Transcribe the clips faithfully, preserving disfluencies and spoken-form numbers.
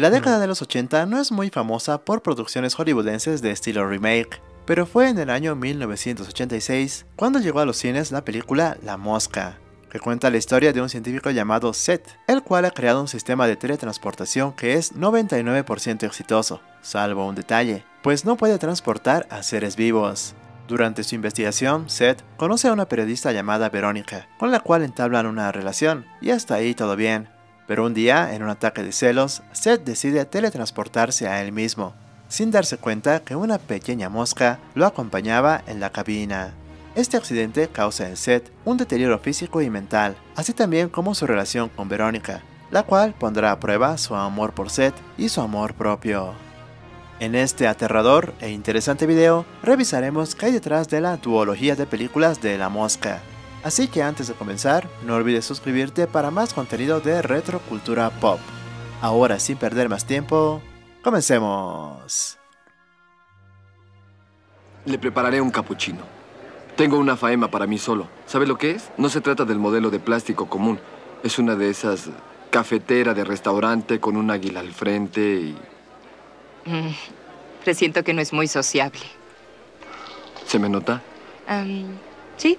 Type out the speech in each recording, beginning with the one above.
La década de los ochenta no es muy famosa por producciones hollywoodenses de estilo remake, pero fue en el año mil novecientos ochenta y seis cuando llegó a los cines la película La Mosca, que cuenta la historia de un científico llamado Seth, el cual ha creado un sistema de teletransportación que es noventa y nueve por ciento exitoso, salvo un detalle, pues no puede transportar a seres vivos. Durante su investigación, Seth conoce a una periodista llamada Verónica, con la cual entablan una relación, y hasta ahí todo bien. Pero un día, en un ataque de celos, Seth decide teletransportarse a él mismo, sin darse cuenta que una pequeña mosca lo acompañaba en la cabina. Este accidente causa en Seth un deterioro físico y mental, así también como su relación con Verónica, la cual pondrá a prueba su amor por Seth y su amor propio. En este aterrador e interesante video, revisaremos qué hay detrás de la duología de películas de La Mosca. Así que antes de comenzar, no olvides suscribirte para más contenido de retrocultura pop. Ahora, sin perder más tiempo, comencemos. Le prepararé un capuchino. Tengo una faema para mí solo. ¿Sabe lo que es? No se trata del modelo de plástico común. Es una de esas cafeteras de restaurante con un águila al frente y... Mm, presiento que no es muy sociable. ¿Se me nota? Um, sí.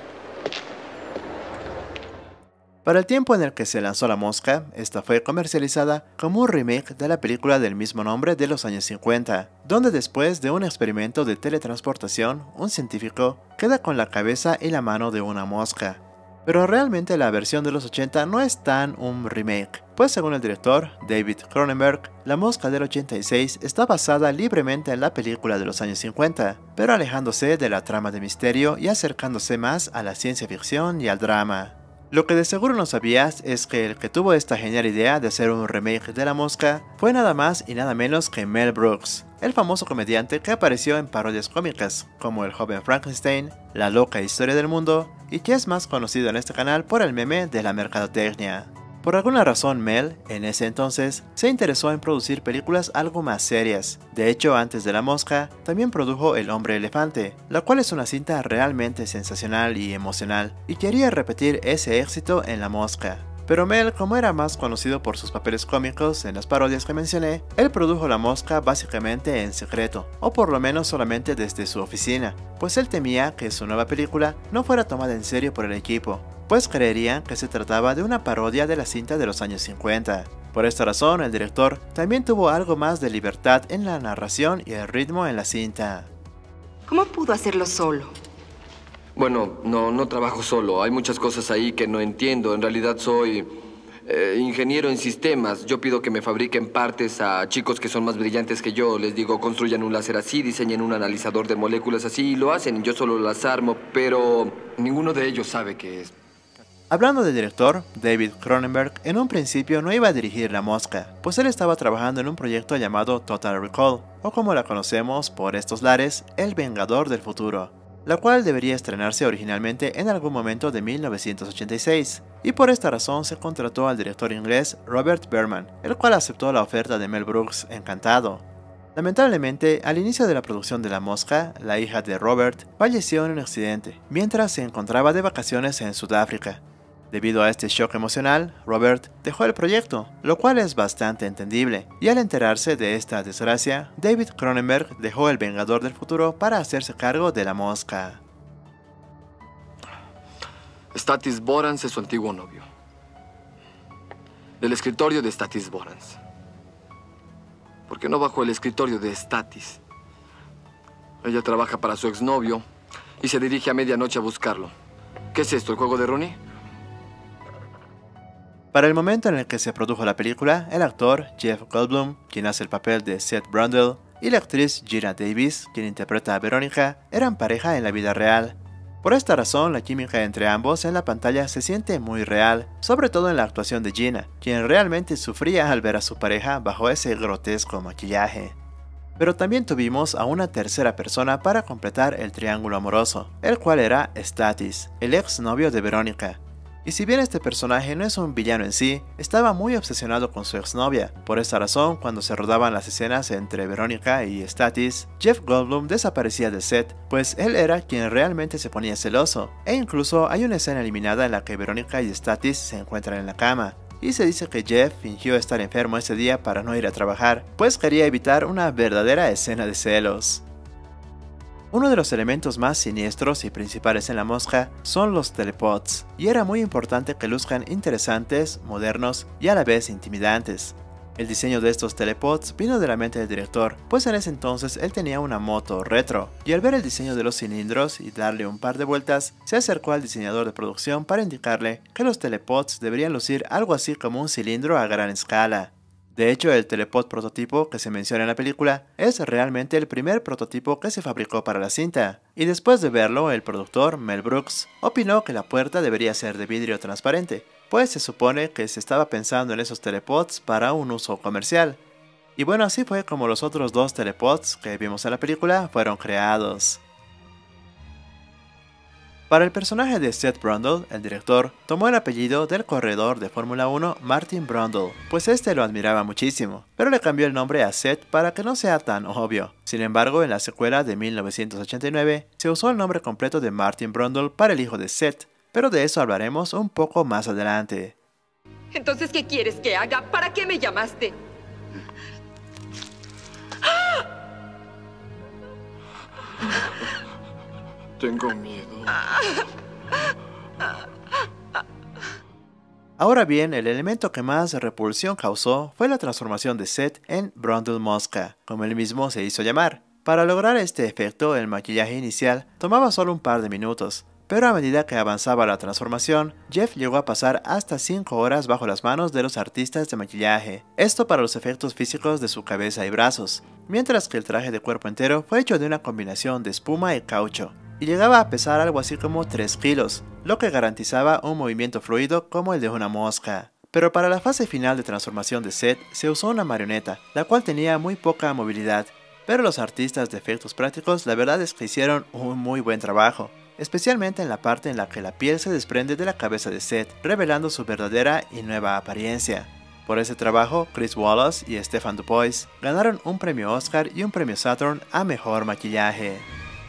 Para el tiempo en el que se lanzó La Mosca, esta fue comercializada como un remake de la película del mismo nombre de los años cincuenta, donde después de un experimento de teletransportación, un científico queda con la cabeza y la mano de una mosca. Pero realmente la versión de los ochenta no es tan un remake, pues según el director, David Cronenberg, La Mosca del ochenta y seis está basada libremente en la película de los años cincuenta, pero alejándose de la trama de misterio y acercándose más a la ciencia ficción y al drama. Lo que de seguro no sabías es que el que tuvo esta genial idea de hacer un remake de La Mosca fue nada más y nada menos que Mel Brooks, el famoso comediante que apareció en parodias cómicas como El joven Frankenstein, La loca historia del mundo y que es más conocido en este canal por el meme de la mercadotecnia. Por alguna razón Mel, en ese entonces, se interesó en producir películas algo más serias. De hecho, antes de La Mosca, también produjo El hombre elefante, la cual es una cinta realmente sensacional y emocional, y quería repetir ese éxito en La Mosca. Pero Mel, como era más conocido por sus papeles cómicos en las parodias que mencioné, él produjo La Mosca básicamente en secreto, o por lo menos solamente desde su oficina, pues él temía que su nueva película no fuera tomada en serio por el equipo, pues creerían que se trataba de una parodia de la cinta de los años cincuenta. Por esta razón, el director también tuvo algo más de libertad en la narración y el ritmo en la cinta. ¿Cómo pudo hacerlo solo? Bueno, no, no trabajo solo. Hay muchas cosas ahí que no entiendo. En realidad soy eh, ingeniero en sistemas. Yo pido que me fabriquen partes a chicos que son más brillantes que yo. Les digo, construyan un láser así, diseñen un analizador de moléculas así, y lo hacen. Yo solo las armo, pero ninguno de ellos sabe qué es. Hablando del director, David Cronenberg en un principio no iba a dirigir La Mosca, pues él estaba trabajando en un proyecto llamado Total Recall, o como la conocemos por estos lares, El Vengador del Futuro, la cual debería estrenarse originalmente en algún momento de mil novecientos ochenta y seis, y por esta razón se contrató al director inglés Robert Berman, el cual aceptó la oferta de Mel Brooks encantado. Lamentablemente, al inicio de la producción de La Mosca, la hija de Robert falleció en un accidente, mientras se encontraba de vacaciones en Sudáfrica. Debido a este shock emocional, Robert dejó el proyecto, lo cual es bastante entendible, y al enterarse de esta desgracia, David Cronenberg dejó El Vengador del Futuro para hacerse cargo de La Mosca. Statis Borans es su antiguo novio. Del escritorio de Statis Borans. ¿Por qué no bajo el escritorio de Statis? Ella trabaja para su exnovio y se dirige a medianoche a buscarlo. ¿Qué es esto, el juego de Rooney? Para el momento en el que se produjo la película, el actor Jeff Goldblum, quien hace el papel de Seth Brundle, y la actriz Geena Davis, quien interpreta a Verónica, eran pareja en la vida real. Por esta razón, la química entre ambos en la pantalla se siente muy real, sobre todo en la actuación de Geena, quien realmente sufría al ver a su pareja bajo ese grotesco maquillaje. Pero también tuvimos a una tercera persona para completar el triángulo amoroso, el cual era Statis, el ex novio de Verónica. Y si bien este personaje no es un villano en sí, estaba muy obsesionado con su exnovia. Por esta razón, cuando se rodaban las escenas entre Verónica y Statis, Jeff Goldblum desaparecía del set, pues él era quien realmente se ponía celoso. E incluso hay una escena eliminada en la que Verónica y Statis se encuentran en la cama, y se dice que Jeff fingió estar enfermo ese día para no ir a trabajar, pues quería evitar una verdadera escena de celos. Uno de los elementos más siniestros y principales en La Mosca son los telepods, y era muy importante que luzcan interesantes, modernos y a la vez intimidantes. El diseño de estos telepods vino de la mente del director, pues en ese entonces él tenía una moto retro, y al ver el diseño de los cilindros y darle un par de vueltas, se acercó al diseñador de producción para indicarle que los telepods deberían lucir algo así como un cilindro a gran escala. De hecho, el telepod prototipo que se menciona en la película es realmente el primer prototipo que se fabricó para la cinta, y después de verlo, el productor, Mel Brooks, opinó que la puerta debería ser de vidrio transparente, pues se supone que se estaba pensando en esos telepods para un uso comercial. Y bueno, así fue como los otros dos telepods que vimos en la película fueron creados. Para el personaje de Seth Brundle, el director tomó el apellido del corredor de Fórmula uno Martin Brundle, pues este lo admiraba muchísimo, pero le cambió el nombre a Seth para que no sea tan obvio. Sin embargo, en la secuela de mil novecientos ochenta y nueve se usó el nombre completo de Martin Brundle para el hijo de Seth, pero de eso hablaremos un poco más adelante. Entonces, ¿qué quieres que haga? ¿Para qué me llamaste? Tengo miedo. Ahora bien, el elemento que más repulsión causó fue la transformación de Seth en Brundle Mosca, como él mismo se hizo llamar. Para lograr este efecto, el maquillaje inicial tomaba solo un par de minutos, pero a medida que avanzaba la transformación, Jeff llegó a pasar hasta cinco horas bajo las manos de los artistas de maquillaje, esto para los efectos físicos de su cabeza y brazos, mientras que el traje de cuerpo entero fue hecho de una combinación de espuma y caucho, y llegaba a pesar algo así como tres kilos, lo que garantizaba un movimiento fluido como el de una mosca. Pero para la fase final de transformación de Seth se usó una marioneta, la cual tenía muy poca movilidad, pero los artistas de efectos prácticos la verdad es que hicieron un muy buen trabajo, especialmente en la parte en la que la piel se desprende de la cabeza de Seth, revelando su verdadera y nueva apariencia. Por ese trabajo, Chris Wallace y Stephen Dubois ganaron un premio Oscar y un premio Saturn a mejor maquillaje.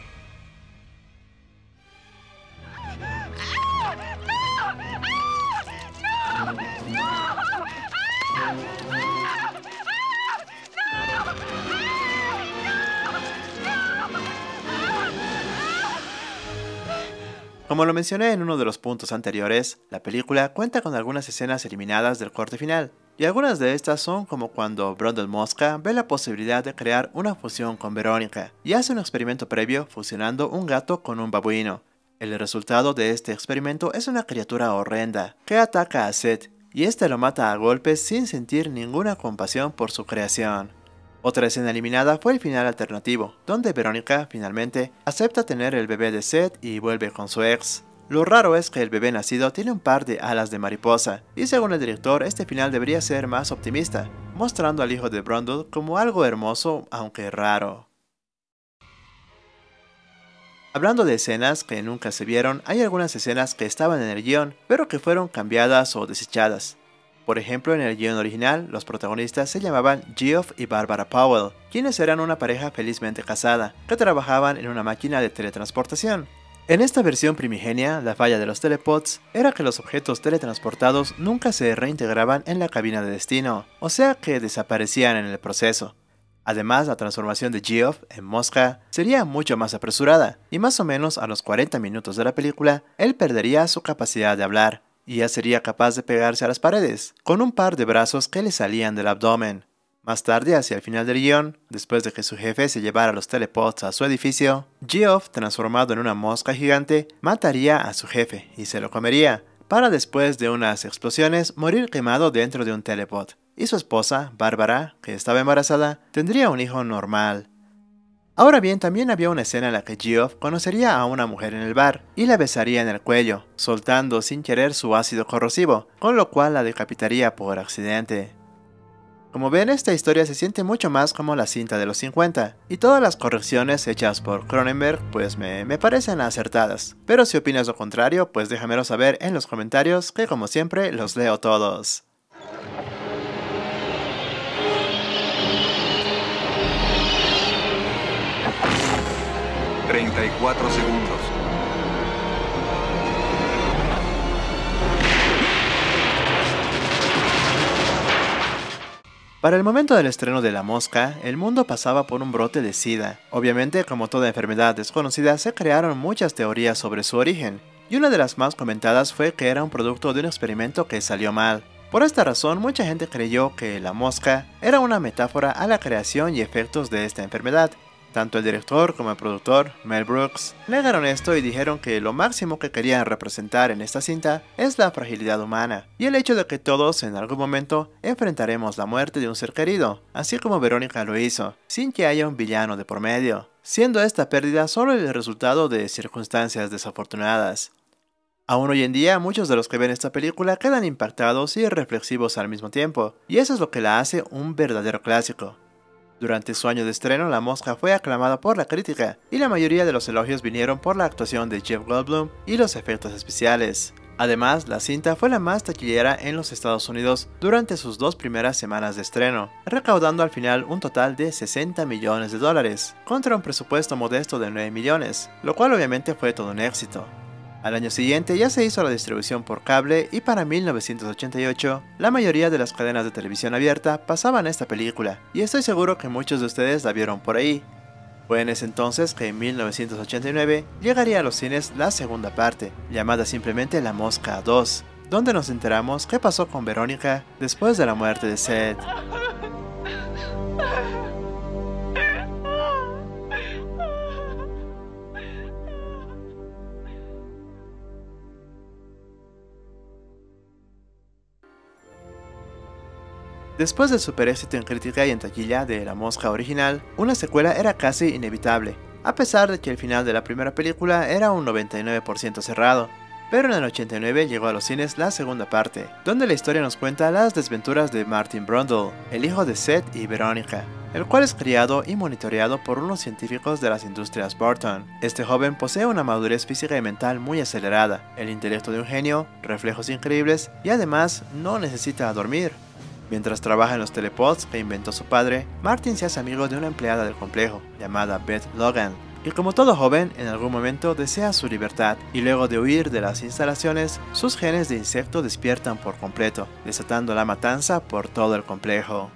Como lo mencioné en uno de los puntos anteriores, la película cuenta con algunas escenas eliminadas del corte final, y algunas de estas son como cuando Brundle Mosca ve la posibilidad de crear una fusión con Verónica, y hace un experimento previo fusionando un gato con un babuino. El resultado de este experimento es una criatura horrenda, que ataca a Seth, y este lo mata a golpes sin sentir ninguna compasión por su creación. Otra escena eliminada fue el final alternativo, donde Verónica, finalmente, acepta tener el bebé de Seth y vuelve con su ex. Lo raro es que el bebé nacido tiene un par de alas de mariposa, y según el director, este final debería ser más optimista, mostrando al hijo de Brundle como algo hermoso, aunque raro. Hablando de escenas que nunca se vieron, hay algunas escenas que estaban en el guión, pero que fueron cambiadas o desechadas. Por ejemplo, en el guión original, los protagonistas se llamaban Geoff y Barbara Powell, quienes eran una pareja felizmente casada, que trabajaban en una máquina de teletransportación. En esta versión primigenia, la falla de los telepods era que los objetos teletransportados nunca se reintegraban en la cabina de destino, o sea que desaparecían en el proceso. Además, la transformación de Geoff en mosca sería mucho más apresurada, y más o menos a los cuarenta minutos de la película, él perdería su capacidad de hablar, y ya sería capaz de pegarse a las paredes, con un par de brazos que le salían del abdomen. Más tarde, hacia el final del guión, después de que su jefe se llevara los telepods a su edificio, Geoff, transformado en una mosca gigante, mataría a su jefe y se lo comería, para después de unas explosiones morir quemado dentro de un telepod. Y su esposa, Bárbara, que estaba embarazada, tendría un hijo normal. Ahora bien, también había una escena en la que Geoff conocería a una mujer en el bar y la besaría en el cuello, soltando sin querer su ácido corrosivo, con lo cual la decapitaría por accidente. Como ven, esta historia se siente mucho más como la cinta de los cincuenta, y todas las correcciones hechas por Cronenberg pues me, me parecen acertadas. Pero si opinas lo contrario, pues déjamelo saber en los comentarios, que como siempre los leo todos. treinta y cuatro segundos. Para el momento del estreno de La Mosca, el mundo pasaba por un brote de SIDA. Obviamente, como toda enfermedad desconocida, se crearon muchas teorías sobre su origen, y una de las más comentadas fue que era un producto de un experimento que salió mal. Por esta razón, mucha gente creyó que La Mosca era una metáfora a la creación y efectos de esta enfermedad. Tanto el director como el productor, Mel Brooks, negaron esto y dijeron que lo máximo que querían representar en esta cinta es la fragilidad humana, y el hecho de que todos en algún momento enfrentaremos la muerte de un ser querido, así como Verónica lo hizo, sin que haya un villano de por medio, siendo esta pérdida solo el resultado de circunstancias desafortunadas. Aún hoy en día, muchos de los que ven esta película quedan impactados y reflexivos al mismo tiempo, y eso es lo que la hace un verdadero clásico. Durante su año de estreno, La Mosca fue aclamada por la crítica, y la mayoría de los elogios vinieron por la actuación de Jeff Goldblum y los efectos especiales. Además, la cinta fue la más taquillera en los Estados Unidos durante sus dos primeras semanas de estreno, recaudando al final un total de sesenta millones de dólares, contra un presupuesto modesto de nueve millones, lo cual obviamente fue todo un éxito. Al año siguiente ya se hizo la distribución por cable y para mil novecientos ochenta y ocho, la mayoría de las cadenas de televisión abierta pasaban esta película, y estoy seguro que muchos de ustedes la vieron por ahí. Fue en ese entonces que en mil novecientos ochenta y nueve llegaría a los cines la segunda parte, llamada simplemente La Mosca dos, donde nos enteramos qué pasó con Verónica después de la muerte de Seth. Después del super éxito en crítica y en taquilla de La Mosca original, una secuela era casi inevitable, a pesar de que el final de la primera película era un noventa y nueve por ciento cerrado. Pero en el ochenta y nueve llegó a los cines la segunda parte, donde la historia nos cuenta las desventuras de Martin Brundle, el hijo de Seth y Verónica, el cual es criado y monitoreado por unos científicos de las industrias Burton. Este joven posee una madurez física y mental muy acelerada, el intelecto de un genio, reflejos increíbles y además no necesita dormir. Mientras trabaja en los telepods que inventó su padre, Martin se hace amigo de una empleada del complejo, llamada Beth Logan, y como todo joven, en algún momento desea su libertad, y luego de huir de las instalaciones, sus genes de insecto despiertan por completo, desatando la matanza por todo el complejo.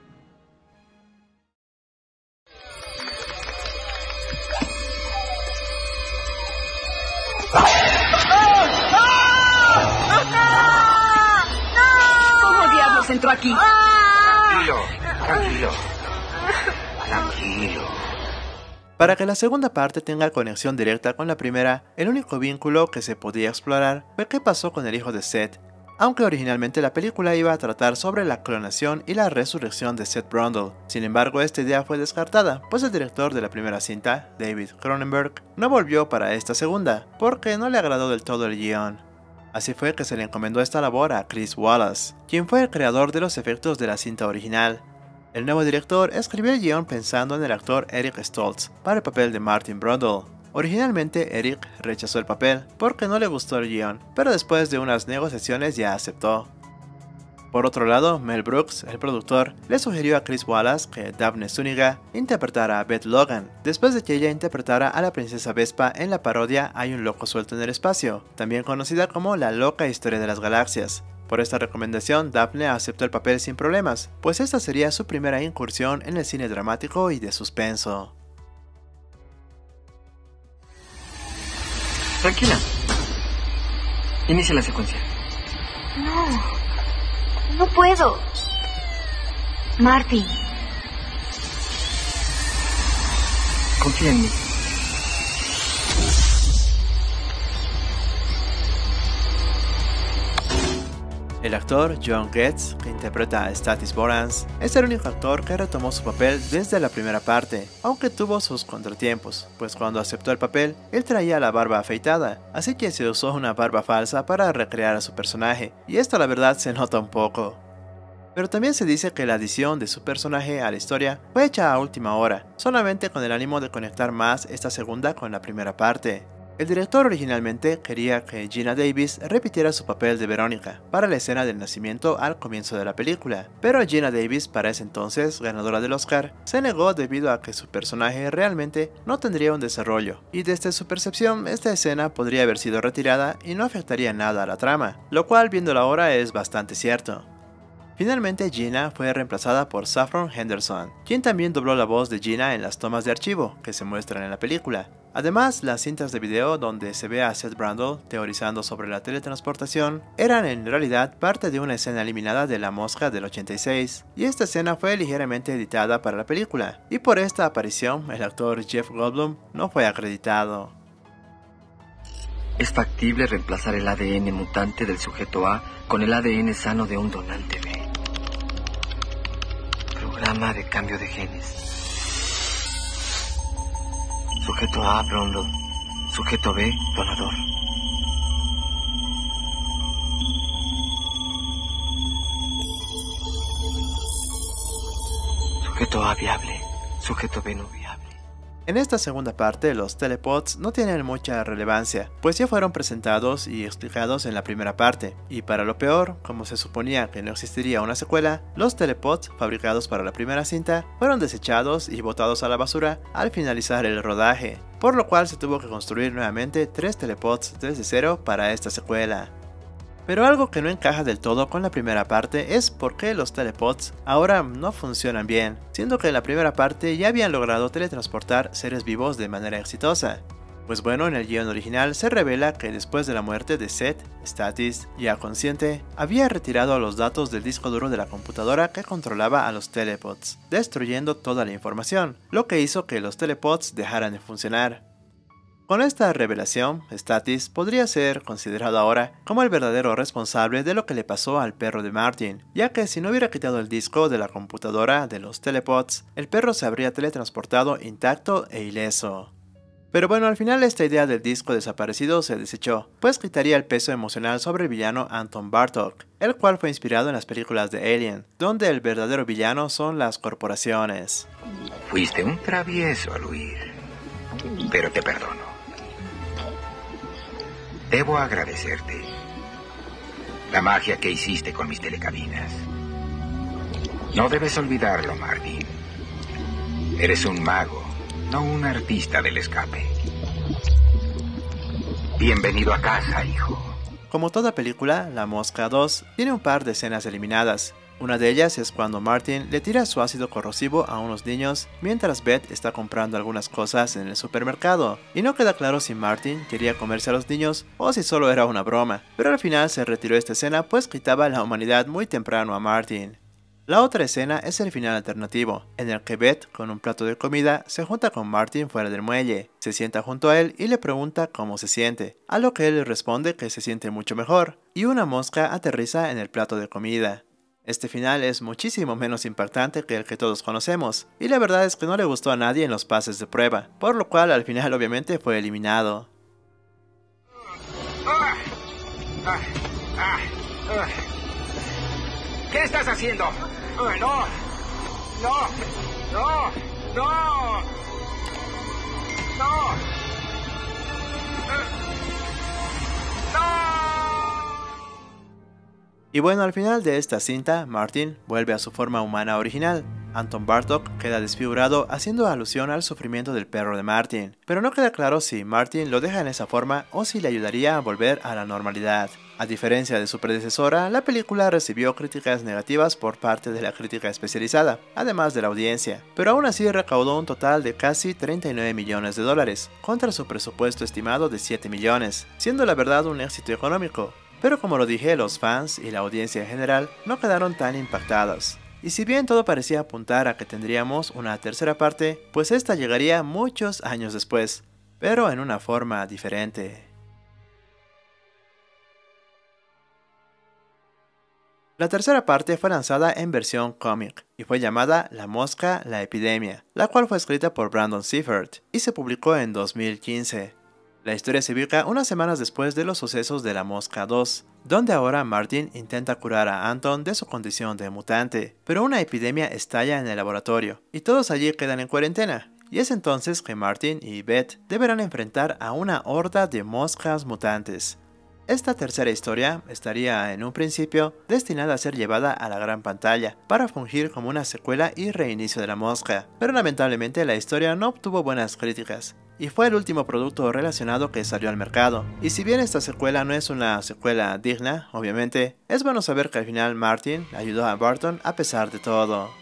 Entró aquí. Tranquilo, tranquilo, tranquilo. Para que la segunda parte tenga conexión directa con la primera, el único vínculo que se podía explorar fue qué pasó con el hijo de Seth, aunque originalmente la película iba a tratar sobre la clonación y la resurrección de Seth Brundle. Sin embargo, esta idea fue descartada, pues el director de la primera cinta, David Cronenberg, no volvió para esta segunda, porque no le agradó del todo el guión. Así fue que se le encomendó esta labor a Chris Wallace, quien fue el creador de los efectos de la cinta original. El nuevo director escribió el guión pensando en el actor Eric Stoltz para el papel de Martin Brundle. Originalmente Eric rechazó el papel porque no le gustó el guión, pero después de unas negociaciones ya aceptó. Por otro lado, Mel Brooks, el productor, le sugirió a Chris Wallace que Daphne Zúñiga interpretara a Beth Logan, después de que ella interpretara a la princesa Vespa en la parodia Hay un loco suelto en el espacio, también conocida como La loca historia de las galaxias. Por esta recomendación, Daphne aceptó el papel sin problemas, pues esta sería su primera incursión en el cine dramático y de suspenso. Tranquila. Inicia la secuencia. No. No puedo. Martin. Confía en mí. El actor John Getz, que interpreta a Stathis Borans, es el único actor que retomó su papel desde la primera parte, aunque tuvo sus contratiempos, pues cuando aceptó el papel, él traía la barba afeitada, así que se usó una barba falsa para recrear a su personaje, y esto la verdad se nota un poco. Pero también se dice que la adición de su personaje a la historia fue hecha a última hora, solamente con el ánimo de conectar más esta segunda con la primera parte. El director originalmente quería que Geena Davis repitiera su papel de Verónica para la escena del nacimiento al comienzo de la película, pero Geena Davis, para ese entonces ganadora del Oscar, se negó debido a que su personaje realmente no tendría un desarrollo, y desde su percepción esta escena podría haber sido retirada y no afectaría nada a la trama, lo cual viéndolo ahora es bastante cierto. Finalmente Gina fue reemplazada por Saffron Henderson, quien también dobló la voz de Gina en las tomas de archivo que se muestran en la película. Además, las cintas de video donde se ve a Seth Brundle teorizando sobre la teletransportación eran en realidad parte de una escena eliminada de La Mosca del ochenta y seis, y esta escena fue ligeramente editada para la película, y por esta aparición el actor Jeff Goldblum no fue acreditado. Es factible reemplazar el A D N mutante del sujeto A con el A D N sano de un donante B. Programa de cambio de genes. Sujeto A, Brundle. Sujeto B, donador. Sujeto A viable. Sujeto B no viable. En esta segunda parte, los telepods no tienen mucha relevancia, pues ya fueron presentados y explicados en la primera parte, y para lo peor, como se suponía que no existiría una secuela, los telepods fabricados para la primera cinta fueron desechados y botados a la basura al finalizar el rodaje, por lo cual se tuvo que construir nuevamente tres telepods desde cero para esta secuela. Pero algo que no encaja del todo con la primera parte es por qué los telepods ahora no funcionan bien, siendo que en la primera parte ya habían logrado teletransportar seres vivos de manera exitosa. Pues bueno, en el guión original se revela que después de la muerte de Seth, Statis, ya consciente, había retirado los datos del disco duro de la computadora que controlaba a los telepods, destruyendo toda la información, lo que hizo que los telepods dejaran de funcionar. Con esta revelación, Statis podría ser considerado ahora como el verdadero responsable de lo que le pasó al perro de Martin, ya que si no hubiera quitado el disco de la computadora de los telepods, el perro se habría teletransportado intacto e ileso. Pero bueno, al final esta idea del disco desaparecido se desechó, pues quitaría el peso emocional sobre el villano Anton Bartok, el cual fue inspirado en las películas de Alien, donde el verdadero villano son las corporaciones. Fuiste un travieso al huir, pero te perdono. Debo agradecerte la magia que hiciste con mis telecabinas. No debes olvidarlo, Martin. Eres un mago, no un artista del escape. Bienvenido a casa, hijo. Como toda película, La Mosca dos tiene un par de escenas eliminadas. Una de ellas es cuando Martin le tira su ácido corrosivo a unos niños mientras Beth está comprando algunas cosas en el supermercado, y no queda claro si Martin quería comerse a los niños o si solo era una broma, pero al final se retiró esta escena pues quitaba la humanidad muy temprano a Martin. La otra escena es el final alternativo, en el que Beth, con un plato de comida, se junta con Martin fuera del muelle, se sienta junto a él y le pregunta cómo se siente, a lo que él le responde que se siente mucho mejor, y una mosca aterriza en el plato de comida. Este final es muchísimo menos impactante que el que todos conocemos, y la verdad es que no le gustó a nadie en los pases de prueba, por lo cual al final obviamente fue eliminado. ¿Qué estás haciendo? No, no, no, no, no, no. Y bueno, al final de esta cinta, Martin vuelve a su forma humana original. Anton Bartok queda desfigurado haciendo alusión al sufrimiento del perro de Martin, pero no queda claro si Martin lo deja en esa forma o si le ayudaría a volver a la normalidad. A diferencia de su predecesora, la película recibió críticas negativas por parte de la crítica especializada, además de la audiencia, pero aún así recaudó un total de casi treinta y nueve millones de dólares, contra su presupuesto estimado de siete millones, siendo la verdad un éxito económico. Pero como lo dije, los fans y la audiencia en general no quedaron tan impactados. Y si bien todo parecía apuntar a que tendríamos una tercera parte, pues esta llegaría muchos años después, pero en una forma diferente. La tercera parte fue lanzada en versión cómic y fue llamada La Mosca, la Epidemia, la cual fue escrita por Brandon Seifert y se publicó en dos mil quince. La historia se ubica unas semanas después de los sucesos de La Mosca dos, donde ahora Martin intenta curar a Anton de su condición de mutante, pero una epidemia estalla en el laboratorio, y todos allí quedan en cuarentena, y es entonces que Martin y Beth deberán enfrentar a una horda de moscas mutantes. Esta tercera historia estaría en un principio destinada a ser llevada a la gran pantalla para fungir como una secuela y reinicio de La Mosca, pero lamentablemente la historia no obtuvo buenas críticas, y fue el último producto relacionado que salió al mercado. Y si bien esta secuela no es una secuela digna, obviamente, es bueno saber que al final Martin ayudó a Burton a pesar de todo.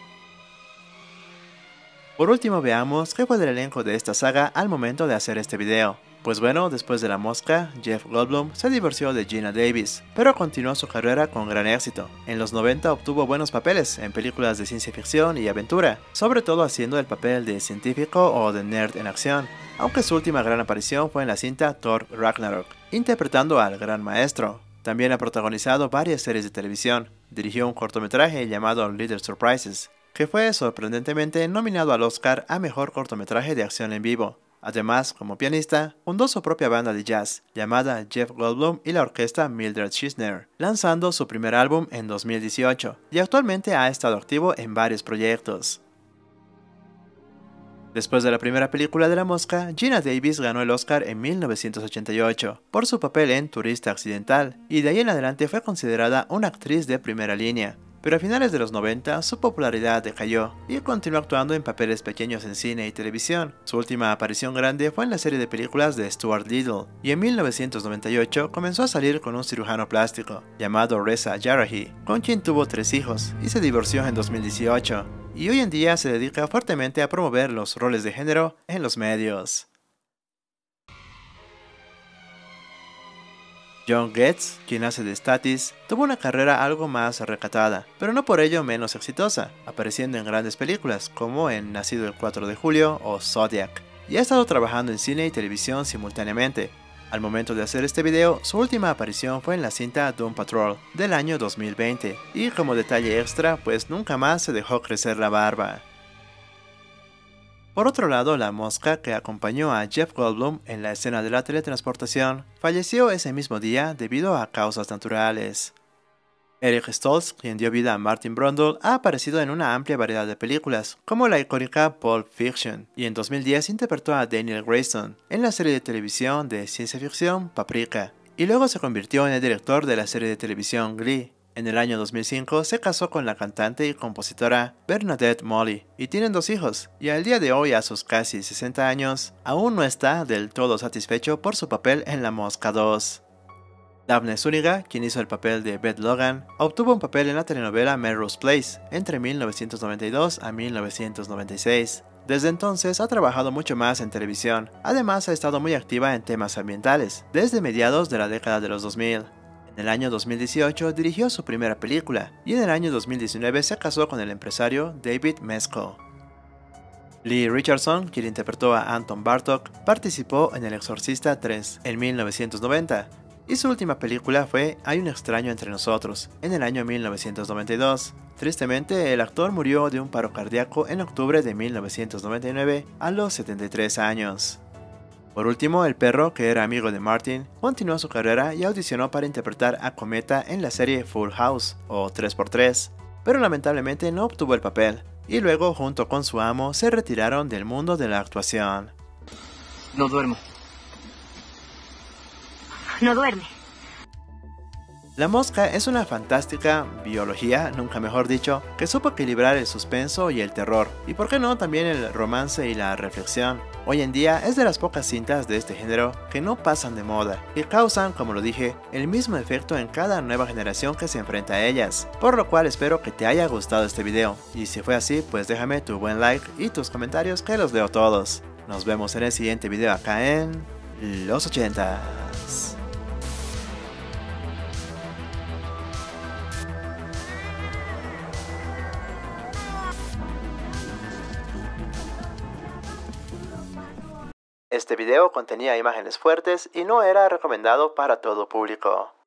Por último, veamos qué fue del elenco de esta saga al momento de hacer este video. Pues bueno, después de La Mosca, Jeff Goldblum se divorció de Geena Davis, pero continuó su carrera con gran éxito. En los noventa obtuvo buenos papeles en películas de ciencia ficción y aventura, sobre todo haciendo el papel de científico o de nerd en acción, aunque su última gran aparición fue en la cinta Thor Ragnarok, interpretando al Gran Maestro. También ha protagonizado varias series de televisión, dirigió un cortometraje llamado Little Surprises, que fue sorprendentemente nominado al Oscar a Mejor Cortometraje de Acción en Vivo. Además, como pianista, fundó su propia banda de jazz, llamada Jeff Goldblum y la orquesta Mildred Schizner, lanzando su primer álbum en dos mil dieciocho, y actualmente ha estado activo en varios proyectos. Después de la primera película de La Mosca, Geena Davis ganó el Oscar en mil novecientos ochenta y ocho por su papel en Turista Accidental, y de ahí en adelante fue considerada una actriz de primera línea. Pero a finales de los noventa su popularidad decayó y continuó actuando en papeles pequeños en cine y televisión. Su última aparición grande fue en la serie de películas de Stuart Little, y en mil novecientos noventa y ocho comenzó a salir con un cirujano plástico llamado Reza Jarrahy, con quien tuvo tres hijos y se divorció en dos mil dieciocho, y hoy en día se dedica fuertemente a promover los roles de género en los medios. John Getz, quien hace de Stathis, tuvo una carrera algo más recatada, pero no por ello menos exitosa, apareciendo en grandes películas como en Nacido el cuatro de julio o Zodiac, y ha estado trabajando en cine y televisión simultáneamente. Al momento de hacer este video, su última aparición fue en la cinta Doom Patrol del año dos mil veinte, y como detalle extra, pues nunca más se dejó crecer la barba. Por otro lado, La Mosca, que acompañó a Jeff Goldblum en la escena de la teletransportación, falleció ese mismo día debido a causas naturales. Eric Stoltz, quien dio vida a Martin Brundle, ha aparecido en una amplia variedad de películas, como la icónica Pulp Fiction, y en dos mil diez interpretó a Daniel Grayson en la serie de televisión de ciencia ficción Paprika, y luego se convirtió en el director de la serie de televisión Glee. En el año dos mil cinco se casó con la cantante y compositora Bernadette Molly y tienen dos hijos, y al día de hoy, a sus casi sesenta años, aún no está del todo satisfecho por su papel en La Mosca dos. Daphne Zúñiga, quien hizo el papel de Beth Logan, obtuvo un papel en la telenovela Melrose Place entre mil novecientos noventa y dos a mil novecientos noventa y seis. Desde entonces ha trabajado mucho más en televisión, además ha estado muy activa en temas ambientales, desde mediados de la década de los dos mil. En el año dos mil dieciocho dirigió su primera película, y en el año dos mil diecinueve se casó con el empresario David Mesco. Lee Richardson, quien interpretó a Anton Bartok, participó en El Exorcista tres en mil novecientos noventa, y su última película fue Hay un extraño entre nosotros, en el año mil novecientos noventa y dos. Tristemente, el actor murió de un paro cardíaco en octubre de mil novecientos noventa y nueve a los setenta y tres años. Por último, el perro, que era amigo de Martin, continuó su carrera y audicionó para interpretar a Cometa en la serie Full House, o tres por tres, pero lamentablemente no obtuvo el papel, y luego junto con su amo se retiraron del mundo de la actuación. No duermo. No duerme. La Mosca es una fantástica biología, nunca mejor dicho, que supo equilibrar el suspenso y el terror, y por qué no también el romance y la reflexión. Hoy en día es de las pocas cintas de este género que no pasan de moda, y causan, como lo dije, el mismo efecto en cada nueva generación que se enfrenta a ellas, por lo cual espero que te haya gustado este video, y si fue así, pues déjame tu buen like y tus comentarios que los leo todos. Nos vemos en el siguiente video acá en Los ochentas. Este video contenía imágenes fuertes y no era recomendado para todo público.